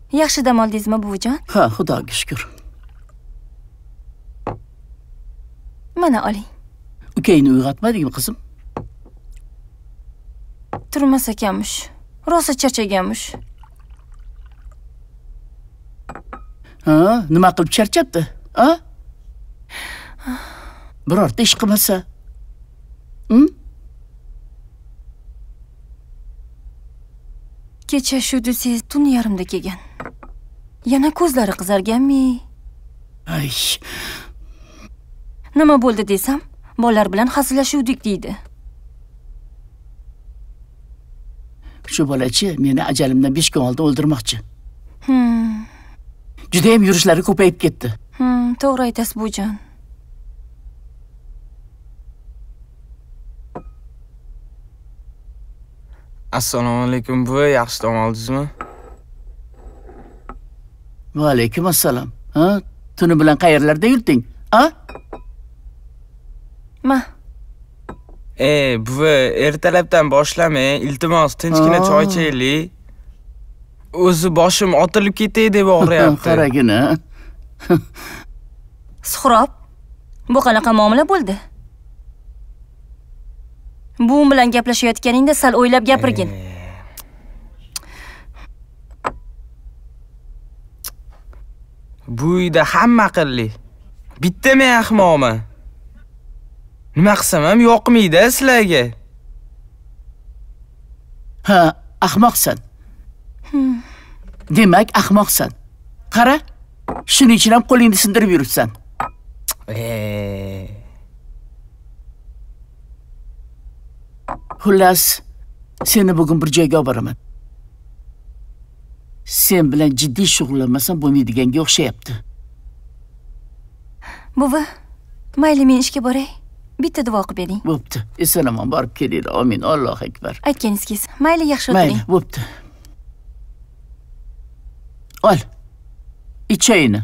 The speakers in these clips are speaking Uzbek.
Yaxshi dam oldingizmi, buvijon? Ha, Xudoga shukr. Mana oling. Ukangni uyg'otmadingmi, qizim? Turmas ekanmish. Rosa charchaganmish. Ha, nima qilib charchabdi? Ha? Birorta ish qilmasa. Kecha shu desangiz tun yarimda kelgan. Yana ko'zlari qizarganmi? Ay. Nima bo'ldi desam, bolalar bilan hazillashuvdik deydi. Shu bolachi meni ajalimdan 5 kun oldin o'ldirmoqchi. Juda ham yurishlari ko'payib ketdi. To'g'ri aytasiz, buvijon. Assalomu alaykum buvi, yaxshi dam oldingizmi? Va alaykum assalom. Ha? Tuni bilan qayerlarda yurding? Ha? Ma. Buvi, ertalabdan boshlamang, iltimos, tinchgina choy ichaylik. O'zi boshim otilib ketay deb og'riyapti. Qaragina. Suhrob, bu qanaqa muomala bo'ldi? Buvim bilan gaplashayotganingda sal o'ylab gapirgin. Bu uyda hamma aqlli. Bitta men ahmoqman. Nima qilsam ham yoqmaydi sizlarga. Ha, ahmoqsan. Demak, ahmoqsan. Qara, shuning uchun ham qo'lingni sindirib yuribsan. Xullas, seni bugun bir joyga olib boraman. Sen bilan jiddiy shug'ullanmasam bo'lmaydiganga o'xshayapti. Buvi, mayli men ishga boray. Bitta duo qilib bering. Bo'pti. Eson-omon borib kelinglar. Amin. Allohu akbar. Aytganingiz. Mayli, yaxshi o'tiring. Mayli, bo'pti. Ol. Ich chayini.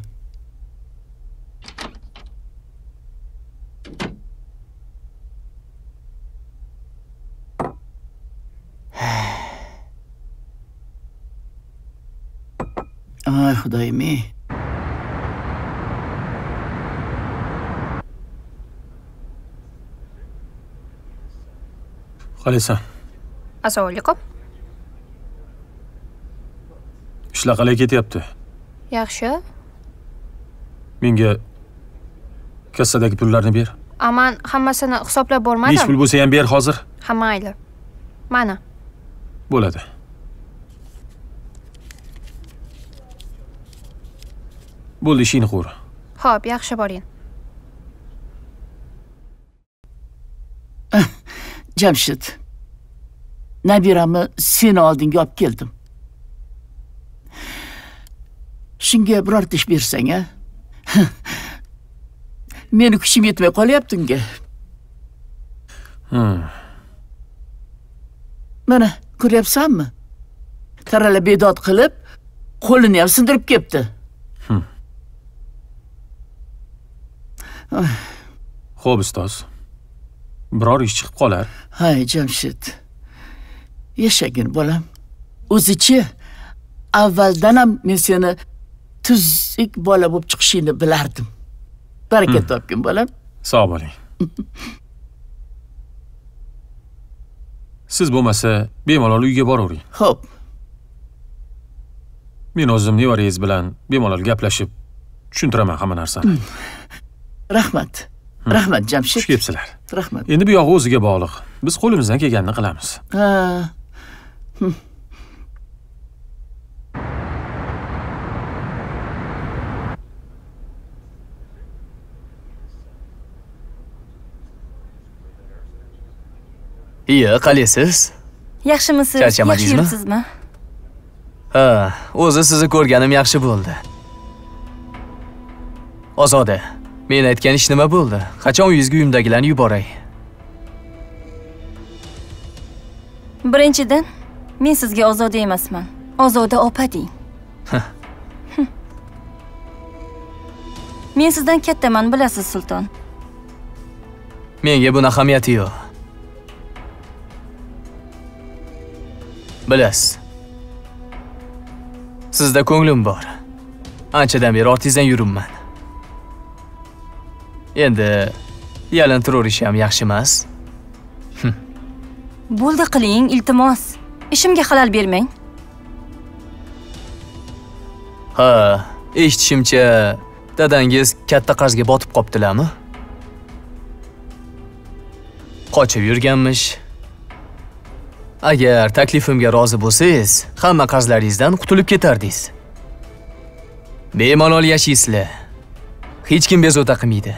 Ay xudoyim-ey. Qalaysan? Assalomu alaykum. Ishlar qalay ketyapti? Yaxshi. Menga kassadagi pullarni ber. Aman hammasini hisoblab bo'lmadim. Nech pul bo'lsa ham ber hozir. Ha, mayli. Mana. Bo'ladi. Bo'ldi, ishingni qur. Xo'p, yaxshi boring. Jamshid. Nabiramni seni oldinga olib keldim. Shunga birorta ish bersang, a? Meni kuchim yetmay qolyapti unga. Mana, ko'ryapsanmi? Qarala bedod qilib, qo'lini ham sindirib ketdi. Xo'p, ustoz. Biror ish chiqib qolar. Hay, Jamshid. Yashagin, bolam. O'zichi avvaldan ham men seni tuzuk bola bo'lib chiqishingni bilardim. Baraka topgin, bolam. Sog' bo'ling. Siz bo'lmasa, bemalol uyga boravering. Xo'p. Men o'zim nevarangiz bilan bemalol gaplashib, tushuntiraman hamma narsani. Rahmat. Rahmat, Jamshid. Xush kelibsizlar. Rahmat. Endi bu yog'i o'ziga bog'liq. Biz qo'limizdan kelganini qilamiz. Ha. Iya, qalaysiz? Yaxshimisiz? Charchamadingizmi? Yaxshi yuribsizmi? Ha, o'zi sizni ko'rganim yaxshi bo'ldi. Ozoda, men aytgan ish nima bo'ldi? Qachon uyingizga uyimdagilarni yuboray? Birinchidan, men sizga Ozoda emasman. Ozoda opa deng. Men sizdan kattaman, bilasiz, sulton. Menga buni ahamiyati yo'q. Bilasiz. Sizda ko'nglim bor. Anchadan beri ortingizdan yuribman. Endi yalintiruverish ham yaxshi emas. Bo'ldi qiling, iltimos. Ishimga xalal bermang. Ha, eshitishimcha, dadangiz katta qarzga botib qoptilarmi? Qochib yurganmish. Agar taklifimga rozi bo'lsangiz, hamma qarzlaringizdan qutulib ketardingiz. Bemalol yashaysizlar. Hech kim bezovta qilmaydi.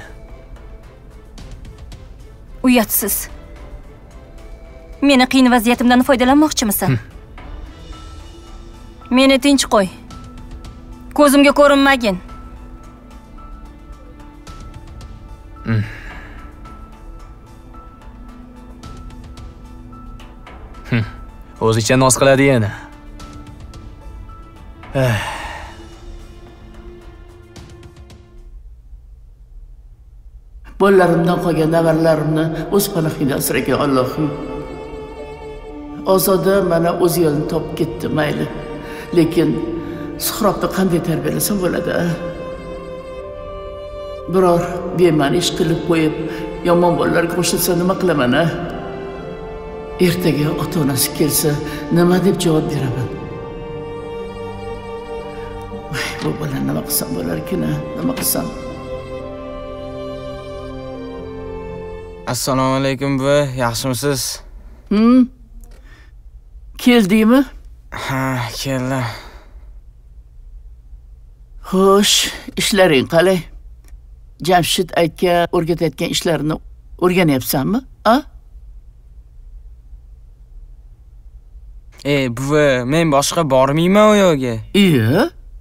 Uyatsiz. Meni qiyin vaziyatimdan foydalanmoqchimisan? Meni tinch qo'y. Ko'zimga ko'rinmagin. O'zicha noz qiladi yana. Bolalarimdan qolgan navarlarimni o'z panohingda asragan Allohim. Ozoda mana o'z yo'lini topib ketdi, mayli. Lekin Suhrobni qanday tarbiyalasam bo'ladi? Biror bema'ni ish qilib qo'yib, yomon bolalarga qo'shilsa nima qilaman, a? Ertaga ota-onasi kelsa, nima deb javob beraman? Bu bola nima qilsam bo'larkin, nima qilsam? Assalomu alaykum buvi, yaxshimisiz? Keldingmi? Ha, keldim. Xo'sh, ishlaring qalay? Jamshid aka o'rgatayotgan ishlarini o'rganyapsanmi? A? Buvi, men boshqa bormayman u yo'ga. Iyo?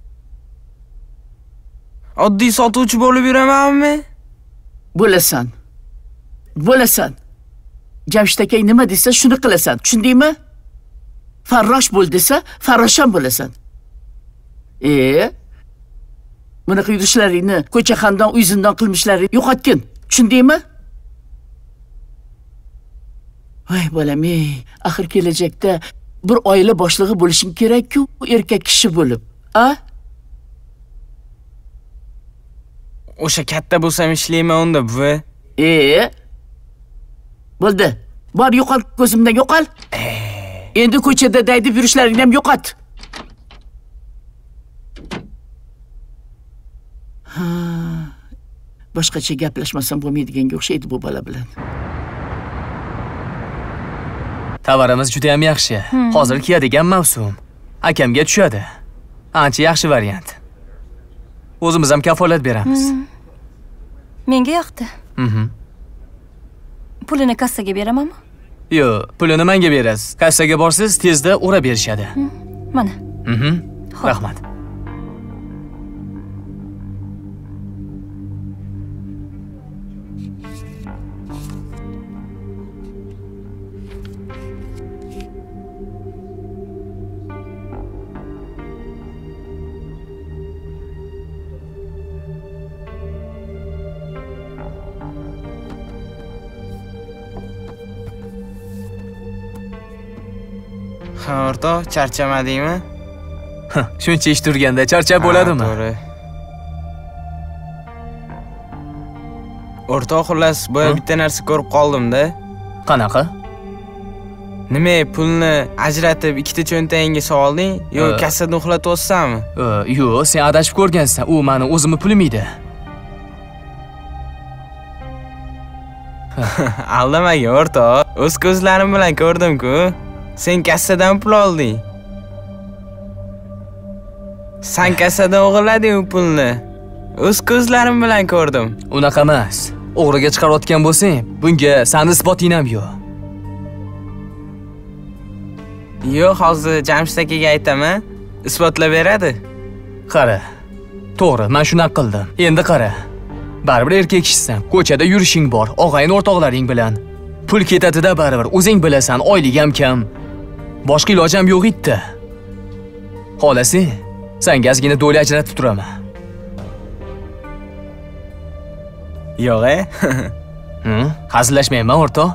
Oddiy sotuvchi bo'lib yuramanmi? Bo'lasan. Bo'lasan. Jamshid aka nima desa shuni qilasan, tushundingmi? Farrosh bo'l desa, farrosham bo'lasan. Bunaqa yurishlaringni, ko'cha xandon, uy zindon qilmishlaring yo'qotgin, tushundingmi? Voy bolam, axir kelajakda bir oila boshlig'i bo'lishing kerak-ku, erkak kishi bo'lib, a? O'sha katta bo'lsam ishlayman unda buvi. Bo'ldi. Bor yo'qol, ko'zimdan yo'qol. Endi ko'chada daydib yurishlaringni ham yo'qot. Boshqacha gaplashmasam bo'lmaydiganga o'xshaydi bu bola bilan. Tovarimiz juda ham yaxshi. Hozir kiyadigan mavsum. Akamga tushadi. Ancha yaxshi variant. O'zimiz ham kafolat beramiz. Menga yoqdi. Pulini kassaga beramanmi? Yo'q, pulini menga berasiz. Kassaga borsiz, tezda o'rab berishadi. Mana. Rahmat. Ha, o'rtoq, charchamadingmi? Shuncha ish turganda charchab bo'ladimi? To'g'ri. O'rtoq, xullas, boya bitta narsa ko'rib qoldim-da. Qanaqa? Nima, pulni ajratib ikkita cho'ntagingga solding, yo kassada uxlatib o'tsanmi? Yo'q, sen adashib ko'rgansan. U meni o'zimni pulim edi. Aldamaga o'rtoq. O'z ko'zlarim bilan ko'rdim-ku. Sen kassadan pul olding. Sen kassadan o'g'irlading u pulni. O'z ko'zlarim bilan ko'rdim. Unaqa emas. O'g'riga chiqarayotgan bo'lsang, bunga sani isboting ham yo'q. Yo'q, hozir Jamshid akaga aytaman, isbotlab beradi. Qara. To'g'ri, men shunaqa qildim. Endi qara. Baribir erkak kishisan, ko'chada yurishing bor, og'ayin o'rtoqlaring bilan. Pul ketadi-da baribir, o'zing bilasan, oylik ham kam. Boshqa ilojim yo'q edi. Xolasi, senga ozgina do'la ajratib turaman. Yo'q-e? Hazillashmayman, o'rtoq.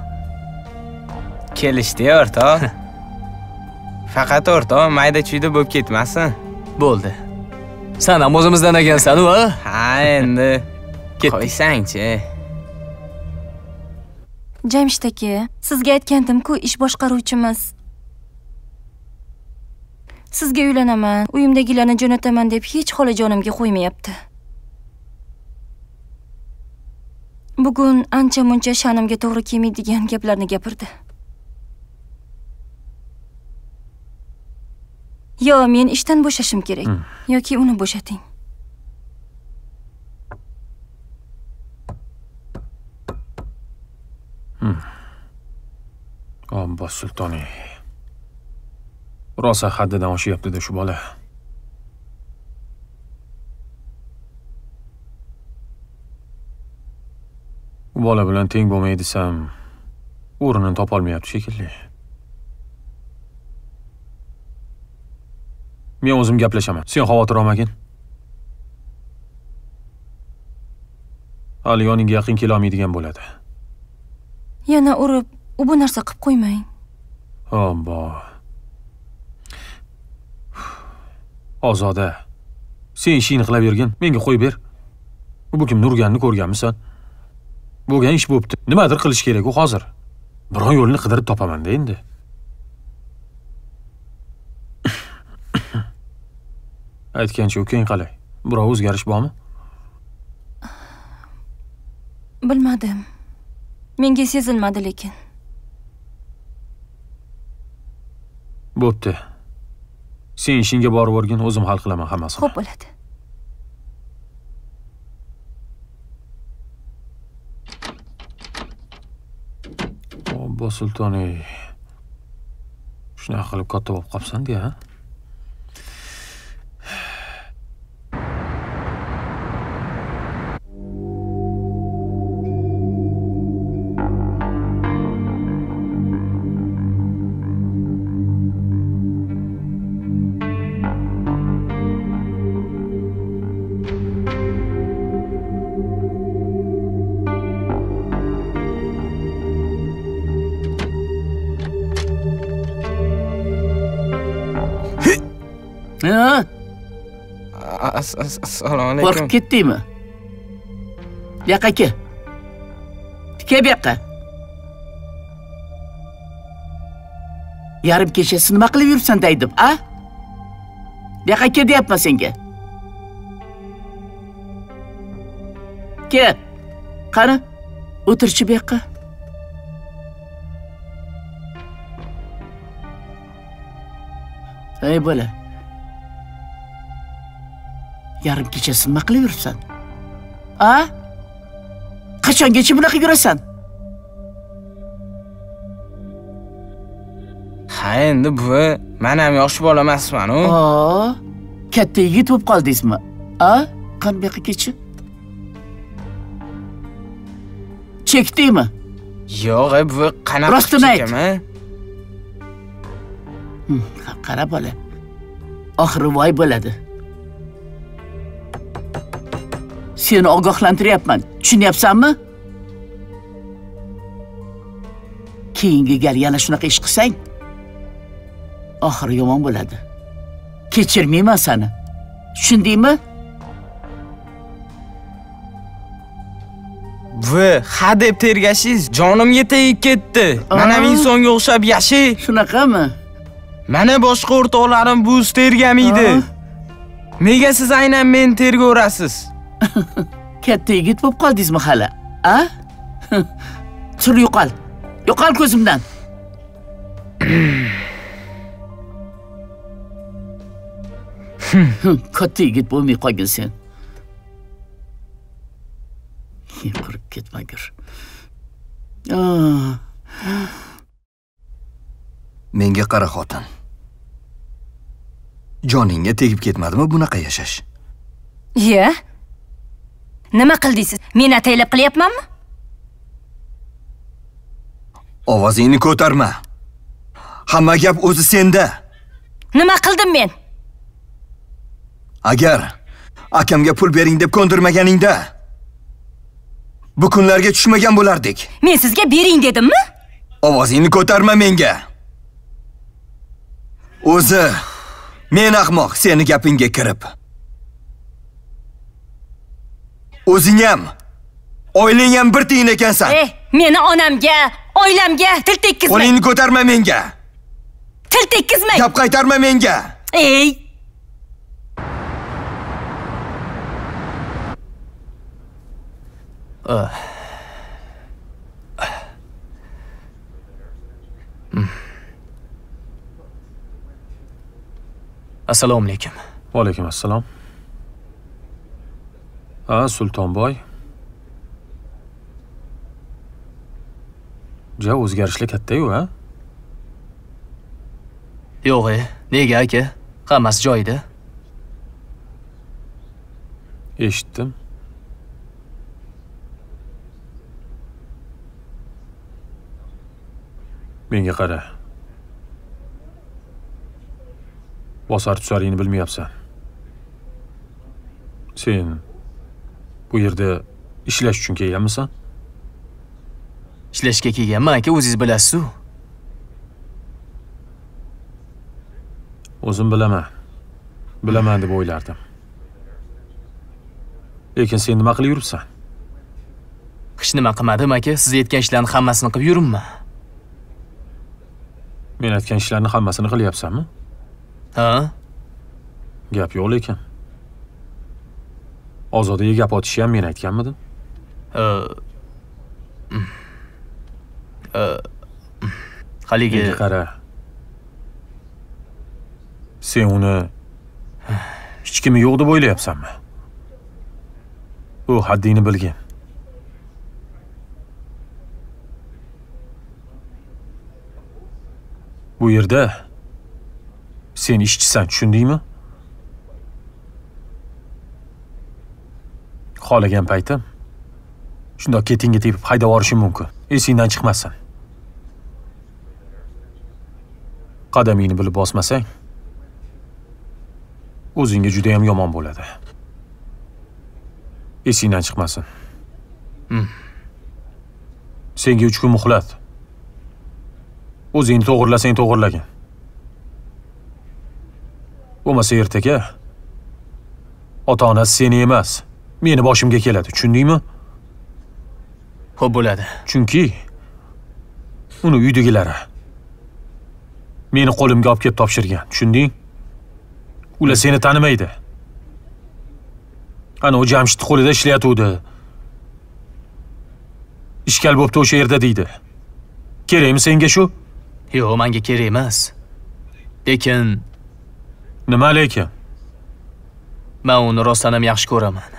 Kelishdi, o'rtoq. Faqat o'rtoq, mayda-chuyda bo'lib ketmasin. Bo'ldi. Sen ham o'zimizdan ekansan-ku, ha? Ha, endi qo'ysang-chi. Jamshid aka, sizga aytgandim-ku, ish boshqaruvchimiz. Sizga uylanaman, uyimdagilarni jo'nataman deb hech xolajonimga qo'ymayapti. Bugun ancha-muncha sha'nimga to'g'ri kelmaydigan gaplarni gapirdi. Yo, men ishdan bo'shashim kerak yoki uni bo'shating. Obbo Sultoni. Rosa haddidan oshyapti-da shu bola. Bu bola bilan teng bo'lmay desam, o'rnini topolmayapti shekilli. Men o'zim gaplashaman. Sen xavotir olmagin. Hali yoningga yaqin kela olmaydigan bo'ladi. Yana urib, u bu narsa qilib qo'ymang. Obbo. Ozoda. Sen ishingni qilib bergin, menga qo'yib ber. Bu kim Nurganni ko'rganmisan? Bo'lgan ish bo'pti. Nimadir qilish kerak u hozir. Biron yo'lni qidirib topaman-da endi. Aytgancha ukang qalay? Birov o'zgarish bormi? Bilmadim. Menga sezilmadi lekin. Bo'pti. Sen ishingga borib o'rgin, o'zim hal qilaman hammasini. Xo'p bo'ladi. Obbo Sultoni. Shunaqa qilib katta bo'lib qolsan-da, ha? Assalomu alaykum. Qo'rqib ketdingmi? Bu yoqqa kel. Kel bu yoqqa. Yarim kechasi nima qilib yuribsan deydim, a? Bu yoqqa kel deyapman senga. Kel. Qani, o'tirchi bu yoqqa. Ey bola. Yarim kechasi nima qilib yuribsan? A? Qachongacha bunaqa yurasan? Ha, endi buvi, men ham yosh bola emasman-ku. Katta yigit bo'lib qoldingizmi? A? Qani bu yoqqa kechi. Chekdingmi? Yo'q, buvi, qanaqa Rostini ayt. chekaman? Qara bola. Oxiri voy bo'ladi. Seni ogohlantiryapman. Tushunyapsanmi? Keyingi gal yana shunaqa ish qilsang, oxiri yomon bo'ladi. Kechirmayman seni. Tushundingmi? Buvi, ha deb tergashingiz jonimga tegib ketdi. Men ham insonga o'xshab yashay. Shunaqami? Mana boshqa o'rtoqlarim buz tergamaydi. Nega siz aynan men tergaverasiz? Katta yigit bo'lib qoldingizmi hali? A? Tur yo'qol. Yo'qol ko'zimdan. Katta yigit bo'lmay qolgin sen. Qurib ketmagir. Menga qara xotin. Joningga tegib ketmadimi bunaqa yashash? Ye? Nima qildingiz? Men ataylab qilyapmanmi? Ovozingni ko'tarma. Hamma gap o'zi senda. Nima qildim men? Agar akamga pul bering deb ko'ndirmaganingda bu kunlarga tushmagan bo'lardik. Men sizga bering dedimmi? Ovozingni ko'tarma menga. O'zi Men ahmoq seni gapingga kirib. O'zing ham, oilang ham bir tiyin ekansan. Meni onamga, oilamga til tekkizmang. Qo'lingni ko'tarma menga. Til tekkizmang. Gap qaytarma menga. Assalomu alaykum. Va alaykum assalom. Sultonboy. Ja, o'zgarishlar katta-yu, ha? Yo'q, nega aka? Hammasi joyida. Eshitdim. Menga qara. Bosar tusaringni bilmayapsan. Sen bu yerda ishlash uchun kelganmisan? Ishlashga kelganman aka, o'zingiz bilasiz-ku. O'zim bilaman. Bilaman deb o'ylardim. Lekin sen nima qilib yuribsan? Hech nima qilmadim aka, siz aytgan ishlarning hammasini qilib yuribman. Men aytgan ishlarning hammasini qilyapsanmi? Ha? Gap yo'q lekin. Ozodaga gap otishi ham men aytganmidim? Haligi qara. Sen uni hech kimi yo'q deb o'ylayapsanmi? U haddini bilgin. Bu yerda sen ishchisan, tushundingmi? Xohlagan paytim shundoq ketingga tepib haydab yuborishim mumkin. Esingdan chiqmasin. Qadamingni bilib bosmasang, o'zingga juda ham yomon bo'ladi. Esingdan chiqmasin. Senga 3 kun muhlat. O'zingni to'g'irlasang to'g'irlagin. Bo'lmasa ertaga ota-onasi seni emas, meni boshimga keladi, tushundingmi? Xo'p bo'ladi. Chunki uni uydagilari meni qo'limga olib kelib topshirgan, tushunding? Ular seni tanimaydi. Ana o Jamshid qo'lida ishlayotdi. Ishkal bo'pti o'sha yerda deydi. Kerakmi senga shu? Yo'q, menga kerak emas. Lekin nima lekin? Men uni rostdan ham yaxshi ko'raman.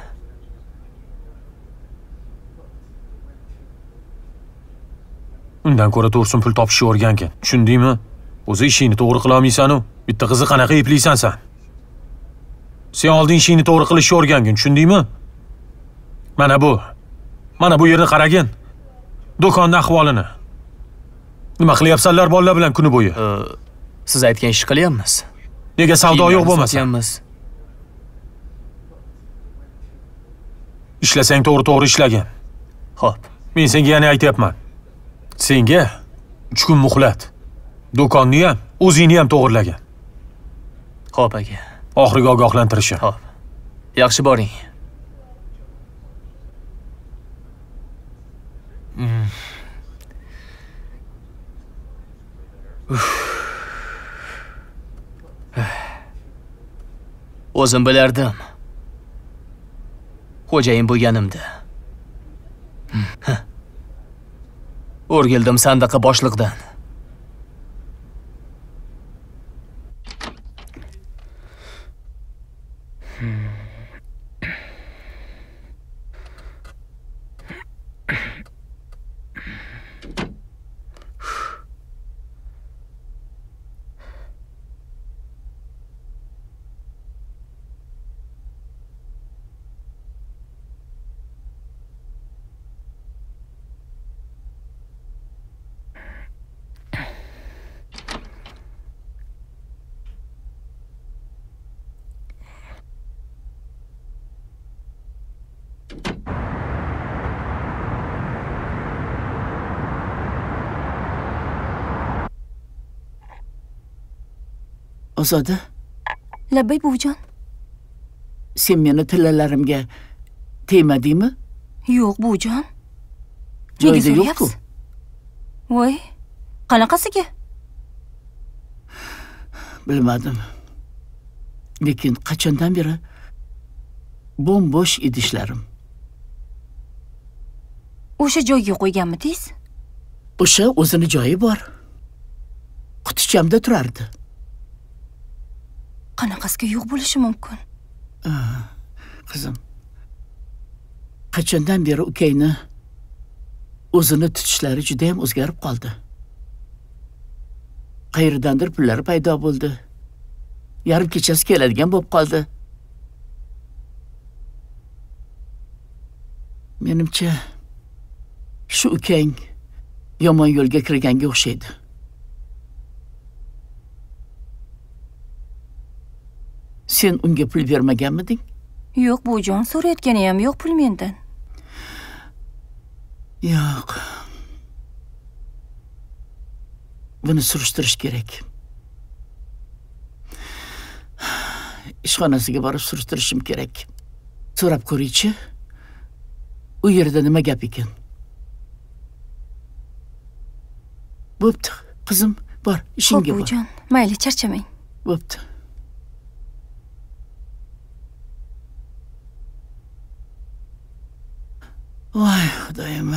Undan ko'ra to'g'risin pul topishni o'rgangan, tushundingmi? O'zi ishingni to'g'ri qila olmaysan-u, bitta qizni qanaqa eplaysan sen? Sen oldin ishingni to'g'ri qilishni o'rgangin, tushundingmi? Mana bu yerni qaragin. Do'konning ahvolini. Nima qilyapsanlar bolalar bilan kuni bo'yi? Siz aytgan ish qilyapmiz. Nega savdo yo'q bo'lmasa? Ishlasang to'g'ri ishlagin. Xo'p. Men senga yana aytayapman. Senga 3 kun muhlat. Do'konni ham, o'zingni ham to'g'irlagin. Xo'p aka. Oxirgi ogohlantirishim. Xo'p. Yaxshi boring. O'zim bilardim. Xo'jayin bo'lganimda. O'rgildim sandaqa boshliqdan. Ozoda, Labbay buvijon. Sen meni tillalarimga tegmadingmi? Yo'q buvijon. Joyida yo'q-ku. Voy, qanaqasiga? Bilmadim. Lekin qachondan beri bo'sh idishlarim. O'sha joyga qo'yganmidingiz? O'sha o'zini joyi bor. Qutichamda turardi. Qanaqasiga yo'q bo'lishi mumkin? Qizim, qachondan beri ukangni o'zini tutishlari juda ham o'zgarib qoldi. Qayerdandir pullari paydo bo'ldi. Yarim kechasi keladigan bo'lib qoldi. Menimcha shu ukang yomon yo'lga kirganga o'xshaydi. Sen unga pul bermaganmiding? Yo'q buvijon, so'rayotgani ham yo'q pul mendan. Yo'q. Buni surishtirish kerak. Ishxonasiga borib surishtirishim kerak. So'rab ko'raychi. U yerda nima gap ekan? Bo'pti, qizim, bor, ishingga bor. Buvijon, mayli, charchamang. Bo'pti. Voy, xudoyim.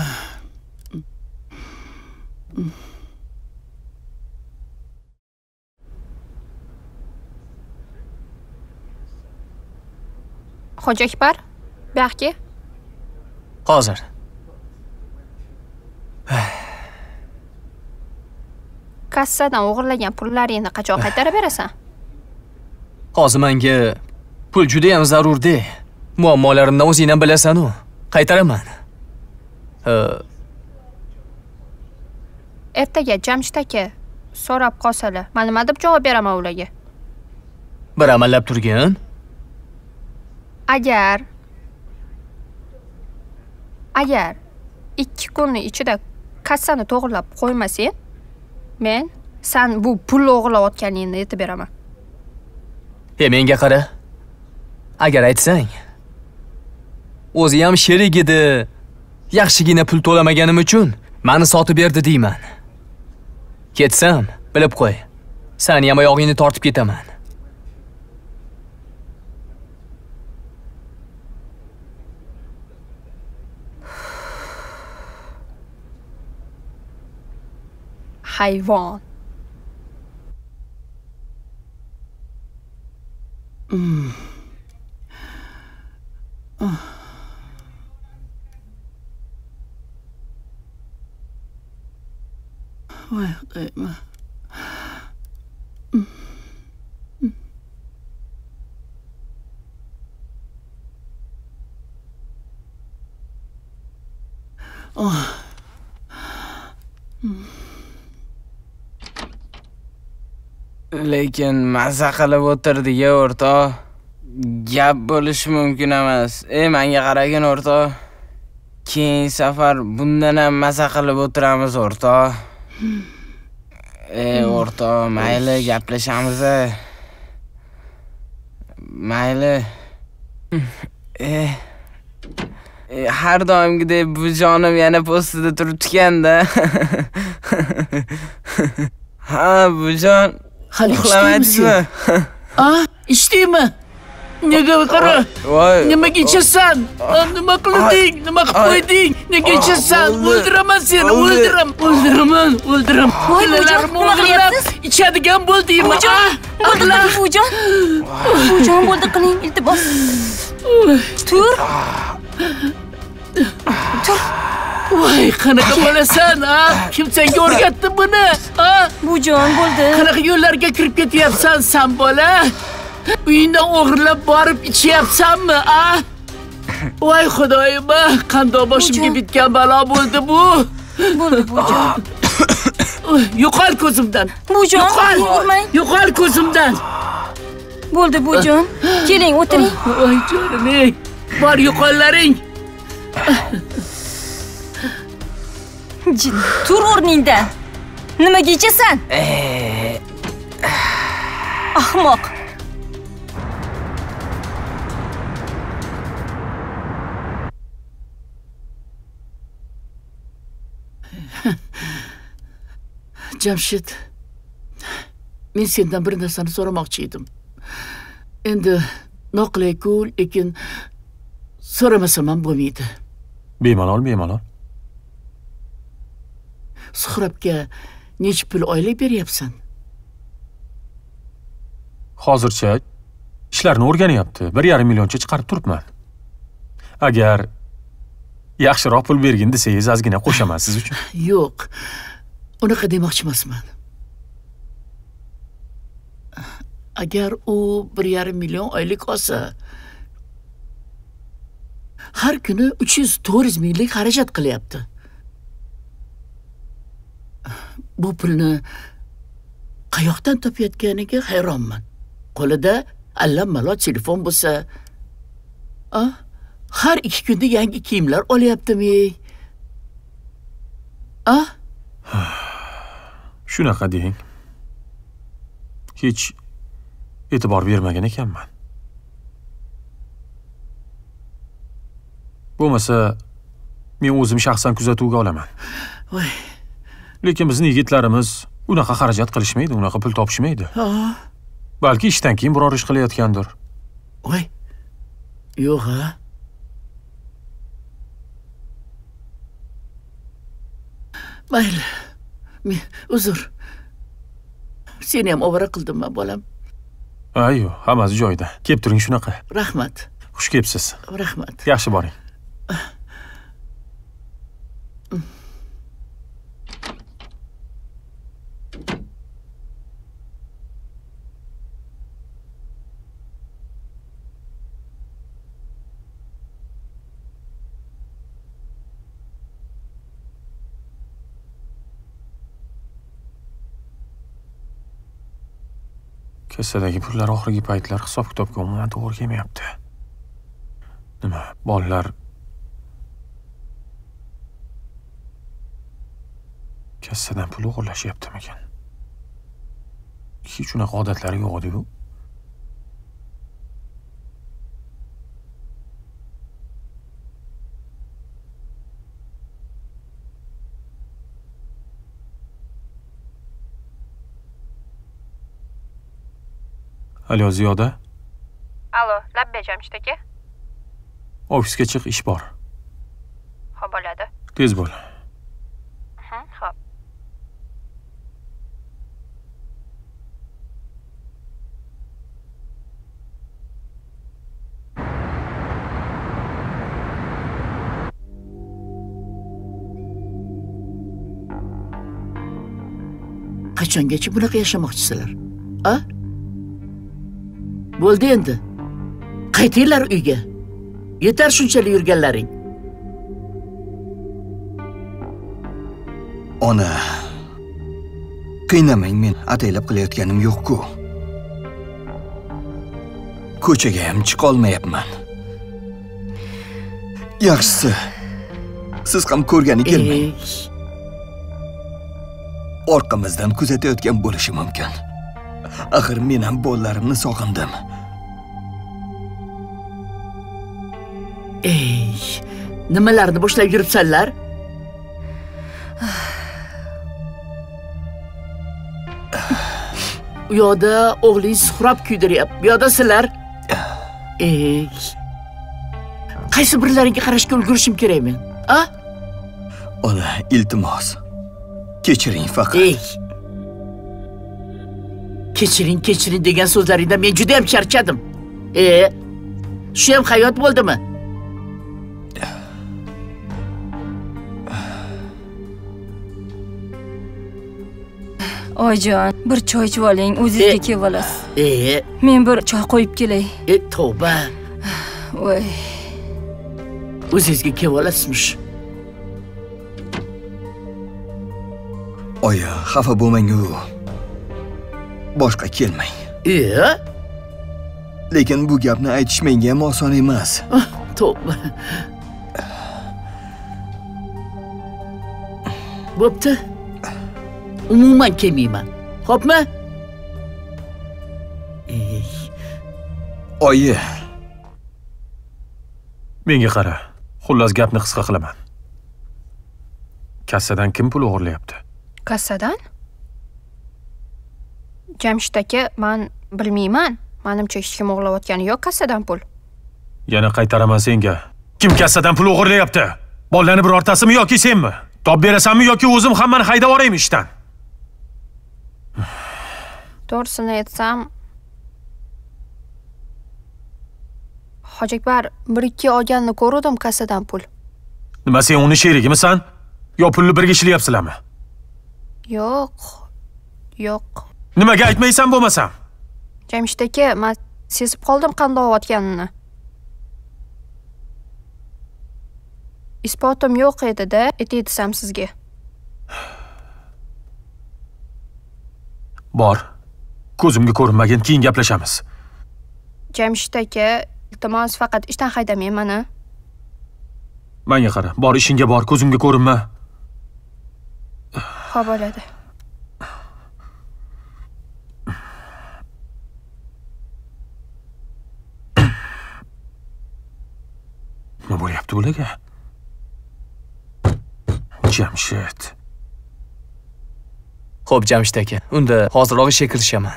Xo'ja Akbar, bu yoqqa. Hozir. Kassadan o'g'irlagan pullaringni qachon qaytarib berasan? Hozir menga pul juda ham zarur-da. Muammolarimni o'zing ham bilasan-ku. Qaytaraman. Ertaga Jamshid aka so'rab qolsalar, men nima deb javob beraman ularga? Bir amallab turgin. Agar 2 kunning ichida kassani to'g'rilab qo'ymasang, men sen bu pul o'g'irlayotganingni aytib beraman. Menga qara. Agar aytsang, o'zi ham sherik edi. Yaxshigina pul to'lamaganim uchun meni sotib berdi deyman. Ketsam, bilib qo'y. Seni ham oyog'ingni tortib ketaman. Hayvon. Voy, xudoyim. Lekin mazza qilib o'tirdi-ya, o'rtoq. Gap bo'lishi mumkin emas. Menga qaragin, o'rtoq. Keyin safar bundan ham mazza qilib o'tiramiz, o'rtoq. O'rtoq, mayli gaplashamiz. Mayli. Har doimgidek bu jonim yana postida turibdi-kanda. Ha, bu jon Hali uxlamaydingmi? Ishdingmi? Nega qara? Nimaga ichasan? Nima qilding? Nima qilib qo'yding? Nega ichasan? O'ldiraman seni, o'ldiraman. Tilalarimni o'g'irlab ichadigan bo'ldingmi? Bo'ldi buvijon. Buvijon, bo'ldi, qiling, iltimos. Tur. Voy, qanaqa bo'lasan, Kim senga o'rgatdi buni? Buvijon, bo'ldi. Qanaqa yo'llarga kirib ketyapsan sen, bola? Uyingdan o'g'irlab borib ichyapsanmi, Voy xudoyim, qandoq boshimga bitgan balo bo'ldi bu. Bo'ldi buvijon. Yo'qol ko'zimdan. Buvijon, urmang. Yo'qol ko'zimdan. Bo'ldi buvijon. Keling, o'tiring. Voy jonim, bor yo'qollaring. Tur o'rningdan. Nimaga ichasan? Ahmoq. Jamshid, men sendan bir narsani so'ramoqchi edim. Endi noqulay-ku, lekin so'ramasam ham bo'lmaydi. Bemalol. Suhrabga necha pul oylik beryapsan? Hozircha ishlarni o'rganyapti. 1,5 millioncha chiqarib turibman. Agar yaxshiroq pul bergin desangiz, ozgina qo'shaman siz uchun. Yo'q. Unaqa demoqchi emasman. Agar u 1,5 million oylik olsa, har kuni 300-400 minglik xarajat qilyapti. Bu pulni qayoqdan topayotganiga hayronman. Qo'lida allamalo telefon bo'lsa, har 2 kunda yangi kiyimlar olyaptimi? Shunaqa deng. Hech e'tibor bermagan ekanman. Bo'lmasa, men o'zim shaxsan kuzatuvga olaman. Voy. Lekin bizning yigitlarimiz unaqa xarajat qilishmaydi, unaqa pul topishmaydi. Balki ishdan keyin biror ish qilayotgandir. Voy. Yo'q, Mayli. Men uzr. Seni ham ovora qildimmi, bolam? Ayyo, hammasi joyida. Kelib turing shunaqa. Rahmat. Xush kelibsiz. Rahmat. Yaxshi boring. Kassadagi pullar oxirgi paytlar hisob-kitobga umuman to'g'ri kelmayapti. Nima, bolalar kassadan pul o'g'irlashyaptimikan? Hech unaqa odatlari yo'q edi-ku. Alo, Ziyoda? Alo, labbe Jamshid aka. Ofisga chiq, ish bor. Xo'p, bo'ladi. Tez bo'l. Xo'p. Qachongacha bunaqa yashamoqchisizlar? Bo'ldi endi. Qaytinglar uyga. Yetar shunchalik yurganlaring. Ona, qiynamang, men ataylab qilayotganim yo'q-ku. Ko'chaga ham chiqa olmayapman. Yaxshisi, siz ham ko'rgani kelmang. Orqamizdan kuzatayotgan bo'lishi mumkin. Axir men ham bolalarimni sog'indim. Nimalarni boshlab yuribsanlar? U yoqda o'g'ling Suhrab kuydiryapti. Bu yoqda sizlar. Qaysi birlaringga qarashga ulgurishim kerak men? Ona, iltimos. Kechiring faqat. Kechiring degan so'zlaringdan men juda ham charchadim. Shu ham hayot bo'ldimi? Oyjon, bir choy ichib oling, o'zingizga kelib olasiz. Men bir choy qo'yib kelay. Tavba. Voy. O'zingizga kelib olasizmish. Oya, xafa bo'lmang-ku. Boshqa kelmang. Lekin bu gapni aytish menga ham oson emas. Tavba. Bo'pti. Umuman kelmayman. Xo'pmi? Oyi. Menga qara. Xullas gapni qisqa qilaman. Kassadan kim pul o'g'irlayapti? Kassadan? Jamshid aka, men bilmayman. Menimcha hech kim o'g'irlayotgani yo'q kassadan pul. Yana qaytaraman senga. Kim kassadan pul o'g'irlayapti? Bolalarni birortasimi yoki senmi? Top berasanmi yoki o'zim hammani haydab yuboraymi ishdan? To'g'risini aytsam, Hojikbar 1-2 olganini ko'rdim kassadan pul. Nima sen uni sherigimisan? Yo pulni birga ishlayapsizlarmi? Yo'q. Nimaga aytmaysan bo'lmasam? Jamshid aka, men sezib qoldim qanday o'tganini. Isbotim yo'q edi-da, aytsam sizga. Bor. Ko'zimga ko'rinmagin, keyin gaplashamiz. Jamshid aka, iltimos faqat ishdan haydamang meni. Menga qara, bor ishingga bor, ko'zimga ko'rinma. Xo'p bo'ladi. Nima bo'lyapti ularga? Jamshid. Xo'p, Jamshid aka, unda hozirroq ishga kirishaman.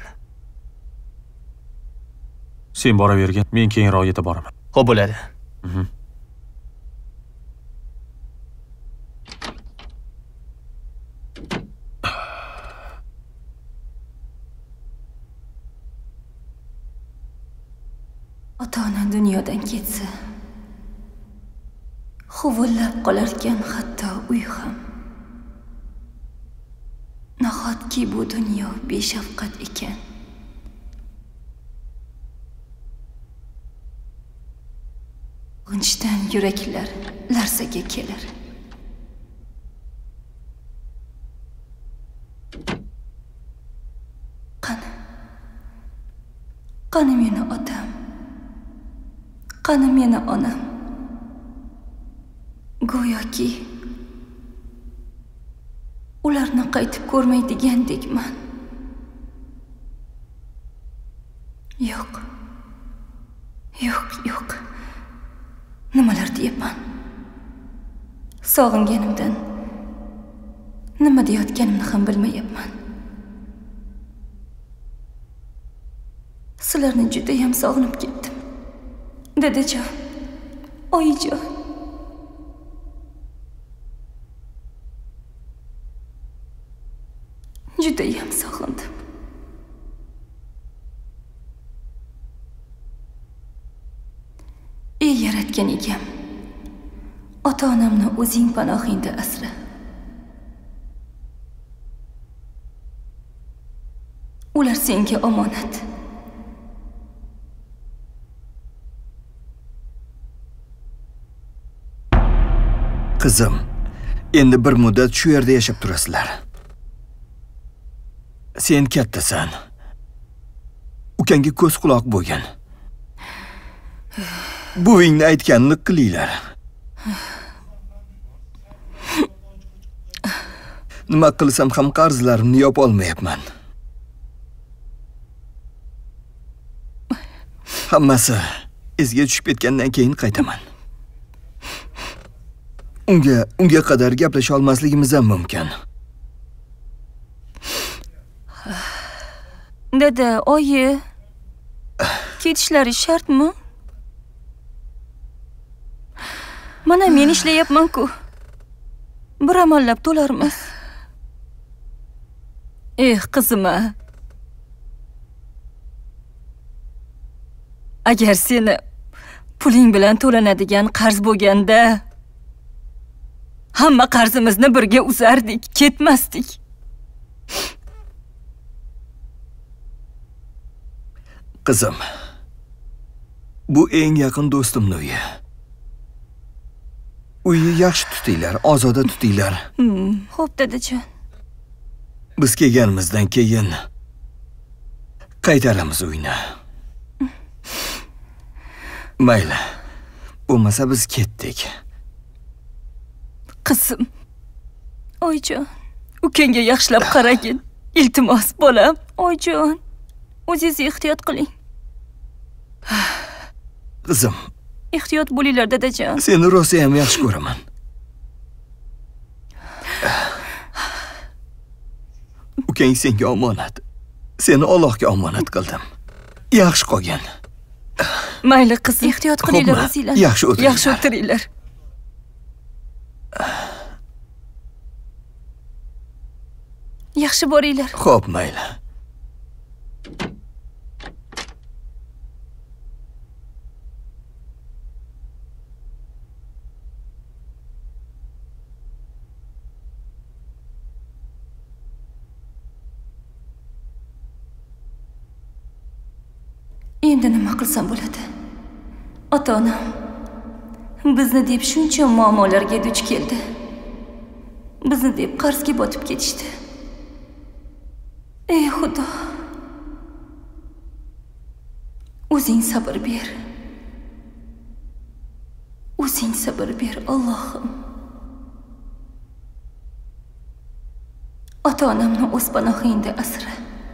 Sen boravergin, men keyinroq yetib boraman. Xo'p bo'ladi. Ota-ona dunyodan ketsa, huvullab qolarkan hatto uy ham. Nahotki bu dunyo beshafqat ekan. G'inchdan yuraklar larzaga kelar. Qani meni otam. Qani meni onam. Go'yoki ularni qaytib ko'rmaydigandekman. Yo'q. Nimalar deyapman? Sog'inganimdan nima deyotganimni ham bilmayapman. Sizlarni juda ham sog'inib ketdim. Dadajon, oyijon. Juda ham sog'indim. Ey yaratgan egam, ota-onamni o'zing panohingda asra. Ular senga omonat. Qizim, endi bir muddat shu yerda yashab turasizlar. Sen kattasan. Ukangga ko'z quloq bo'lgin. Buvingni aytganini qilinglar. Nima qilsam ham qarzlarimni yopa olmayapman. Hammasi izga tushib ketgandan keyin qaytaman. Unga qadar gaplasha olmasligimiz ham mumkin. Dada, oyi, ketishlari shartmi? Mana men ishlayapman-ku. Bir amallab to'larmiz. Qizim-a. Agar seni puling bilan to'lanadigan qarz bo'lganda, hamma qarzimizni birga uzardik, ketmasdik. Qizim, bu eng yaqin do'stimning uyi. Uyni yaxshi tutinglar, ozoda tutinglar. Xo'p, dadajon. Biz kelganimizdan keyin qaytaramiz uyni. Mayli. Bo'lmasa biz ketdik. Qizim. Oyjon, ukangga yaxshilab qaragin. Iltimos, bolam. Oyjon, o'zingiz ehtiyot qiling. Qizim, ehtiyot bo'linglar, dadajon. Seni rosa ham yaxshi ko'raman. ukang senga omonat. Seni Allohga omonat qildim. Yaxshi qolgin. Mayli qizim, ehtiyot qilinglar Xo'pmi? o'zinglar. Yaxshi o'tiringlar. Yaxshi o'tiringlar. Yaxshi boringlar. Xo'p, mayli. Endi nima qilsam bo'ladi? Ota-onam bizni deb shuncha muammolarga duch keldi. Bizni deb qarzga botib ketishdi. Ey Xudo. O'zing sabr ber. O'zing sabr ber, Allohim. Ota-onamni o'z panohingda asra.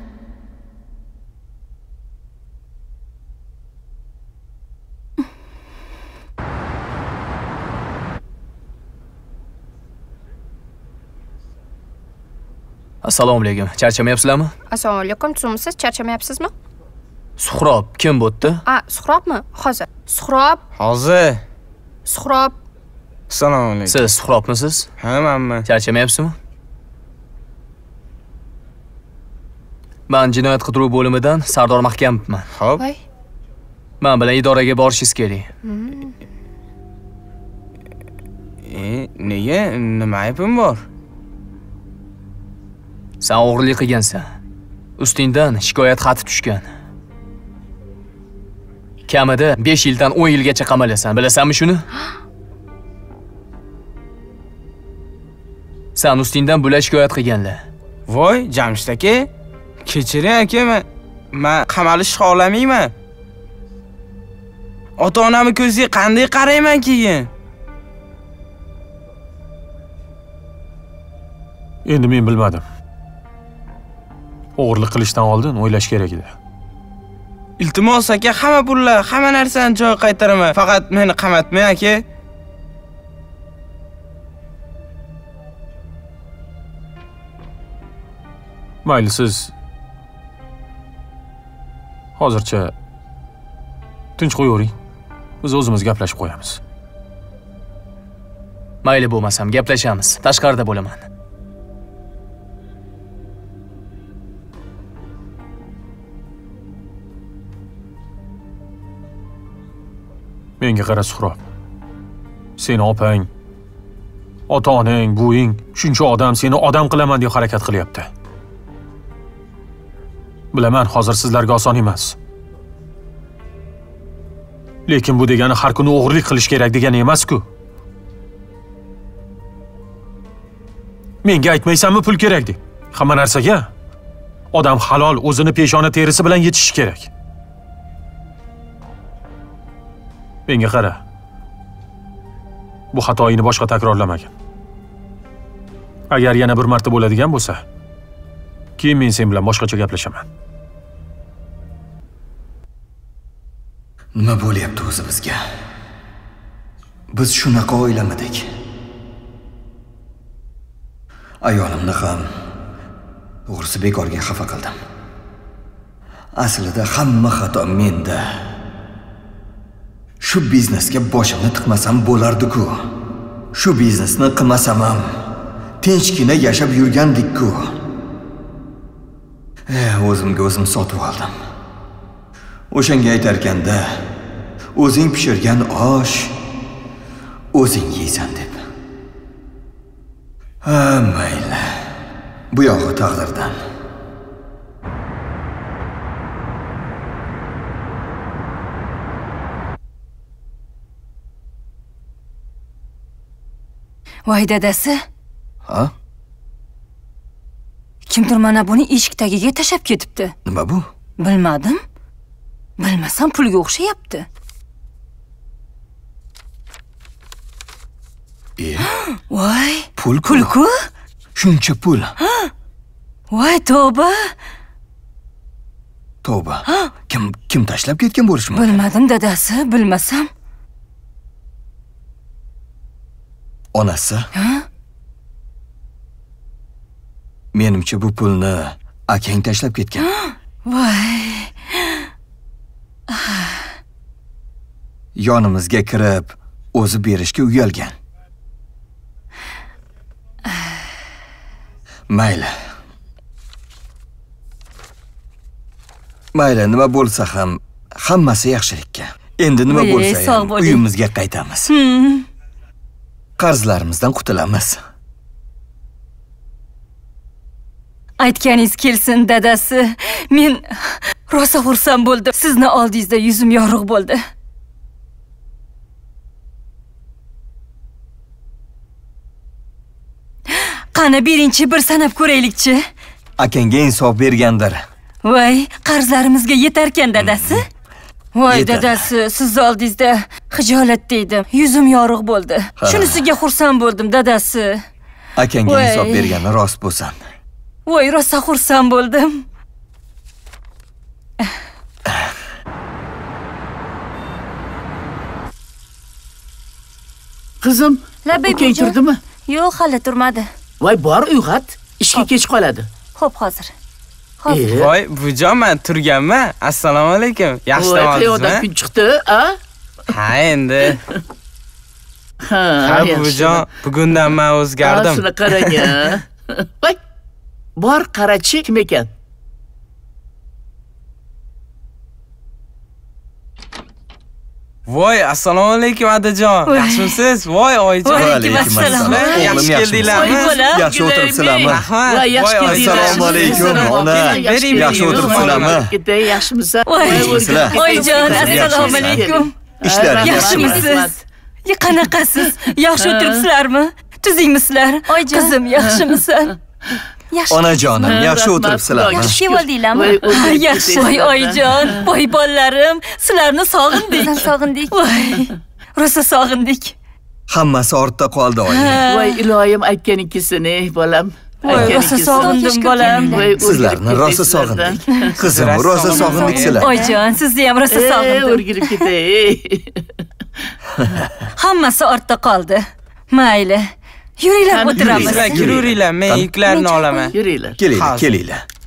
Assalomu alaykum. Charchamayapsizlarmi? Assalomu alaykum. Siz charchamayapsizmi? Suhrob kim bo'pti? Suhrobmi? Hozir. Suhrob. Hozir. Suhrob. Assalomu alaykum. Siz Suhrobmisiz? Ha, manmi? Charchamayapsizmi? Men jinoyat qidiruv bo'limidan Sardor Mahkamovman. Xo'p. Voy. Men bilan idoraga borishingiz kerak. Nega? Nima aybim bor? Sen o'g'irlik qilgansan. Ustingdan shikoyat xati tushgan. Kamida 5 yildan 10 yilgacha qamalasan. Bilasanmi shuni? Sen ustingdan bular shikoyat qilganlar. Voy, Jamshid aka. Kechiring aka, men qamalishni xohlamayman. Ota-onamning ko'ziga qanday qarayman keyin? Endi men bilmadim. O'g'irlik qilishdan oldin o'ylash kerak edi. Iltimos aka, hamma pullar, hamma narsani joyiga qaytaraman. Faqat meni qamatmang aka. Mayli, siz hozircha tinch qo'yavering. Biz o'zimiz gaplashib qo'yamiz. Mayli bo'lmasam gaplashamiz. Tashqarida bo'laman. Menga qara Suhrob. Seni opang, ota-onang, buving shuncha odam seni odam qilaman deb harakat qilyapti. Bilaman, hozir sizlarga oson emas. Lekin bu degani har kuni o'g'irlik qilish kerak degani emas-ku. Menga aytmaysanmi pul kerak deb? Hamma narsaga odam halol o'zini peshona terisi bilan yetishi kerak. Menga qara. Bu xatoyini boshqa takrorlamagin. Agar yana bir marta bo'ladigan bo'lsa, keyin men sen bilan boshqacha gaplashaman. Nima bo'lyapti o'zi bizga? Biz shunaqa oilamidik. Ayolimni ham to'g'risi bekorga xafa qildim. Aslida hamma xato menda. Shu biznesga boshimni tiqmasam bo'lardi-ku. Shu biznesni qilmasam ham tinchgina yashab yurgandik-ku. O'zimga o'zim sotib oldim. O'shanga aytarkanda, o'zing pishirgan osh o'zing yeysan deb. Mayli. Bu yog'i taqdirdan. Voy dadasi. Ha? Kimdir mana buni eshik tagiga tashab ketibdi. Nima bu? Bilmadim. Bilmasam pulga o'xshayapti. Voy, Pul-ku? Shuncha pul. Voy, tavba. Tavba. Kim tashlab ketgan bo'lishi mumkin? Bilmadim dadasi, bilmasam. Onasi? Menimcha bu pulni akang tashlab ketgan. Voy. Yonimizga kirib, o'zi berishga uyalgan. Mayli. Mayli, nima bo'lsa ham hammasi yaxshilikka. Endi nima bo'lsa ham uyimizga qaytamiz. Qarzlarimizdan qutulamiz. Aytganingiz kelsin, dadasi. Men rosa xursand bo'ldim. Sizni oldingizda yuzim yorug' bo'ldi. Qani birinchi bir sanab ko'raylikchi. Akangga insof bergandir. Voy, qarzlarimizga yetarkan dadasi. Voy dadasi, siz oldingizda hijolatda edim. Yuzim yorug' bo'ldi. Shunisiga xursand bo'ldim dadasi. Akangga insof bergani rost bo'lsin. Voy, rosa xursand bo'ldim. Qizim, Labay ukang turdimi? Yo'q, hali turmadi. Voy, bor uyg'ot. Ishga kech qoladi. Xo'p, hozir. Voy, bujon, men turganman. Assalomu alaykum. Yaxshi Voy, oldingizmi? qayoqdan kun chiqdi, a? Ha, endi. Ha, bujon, bugundan men o'zgardim. Shuni qarang. Voy, bor qarachi kim ekan? Voy, assalomu alaykum adajon. Yaxshimisiz? Voy, oyijon. Alaykum assalom. Yaxshi keldinglarmi? Yaxshi o'tiribsizlarmi? Voy, yaxshi keldinglar. Assalomu alaykum, ona. Yaxshi o'tiribsizlarmi? Yaxshimisan? Oyijon, assalomu alaykum. Ishlaringiz Yaxshimisiz? Qanaqasiz? Yaxshi o'tiribsizlarmi? Tuzingmisizlar? Qizim, yaxshimisan? Onajonim, yaxshi o'tiribsizlarmi? Yaxshi keldinglarmi? Yaxshi. Voy, oyijon, voy bolalarim, sizlarni sog'indik. Sog'indik. Voy, rosa sog'indik. Hammasi ortda qoldi, oyi. Voy, iloyim aytganingizni, bolam. Voy, rosa sog'indim bolam. Sizlarni rosa sog'indik. Qizim, rosa sog'indik sizlar. Oyijon, sizni ham rosa sog'indim. O'rgilib ketay. Hammasi ortda qoldi. Mayli. Yuringlar, o'tiramiz. Sizlar kiraveringlar, men yuklarni olaman. Yuringlar. Kelinglar, kelinglar.